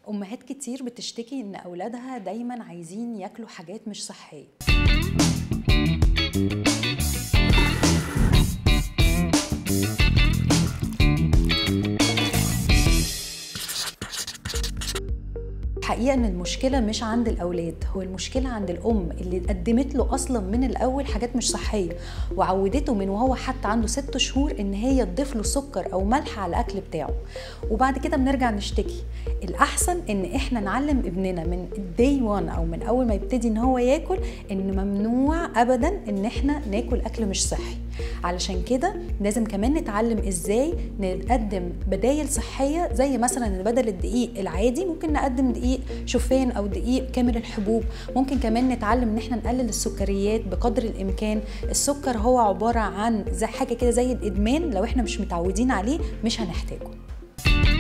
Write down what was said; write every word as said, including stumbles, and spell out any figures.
أمهات كتير بتشتكي إن أولادها دايماً عايزين ياكلوا حاجات مش صحية. الحقيقة إن المشكلة مش عند الأولاد، هو المشكلة عند الأم اللي قدمت له أصلاً من الأول حاجات مش صحية وعودته من وهو حتى عنده ست شهور إن هي تضيف له سكر أو ملح على الأكل بتاعه، وبعد كده بنرجع نشتكي. الأحسن إن إحنا نعلم ابننا من day one أو من أول ما يبتدي إن هو ياكل إن ممنوع أبداً إن إحنا ناكل أكل مش صحي. علشان كده لازم كمان نتعلم إزاي نقدم بدايل صحية، زي مثلاً بدل الدقيق العادي ممكن نقدم دقيق شوفان او دقيق كامل الحبوب. ممكن كمان نتعلم ان احنا نقلل السكريات بقدر الامكان. السكر هو عبارة عن زي حاجة كده زي الادمان، لو احنا مش متعودين عليه مش هنحتاجه.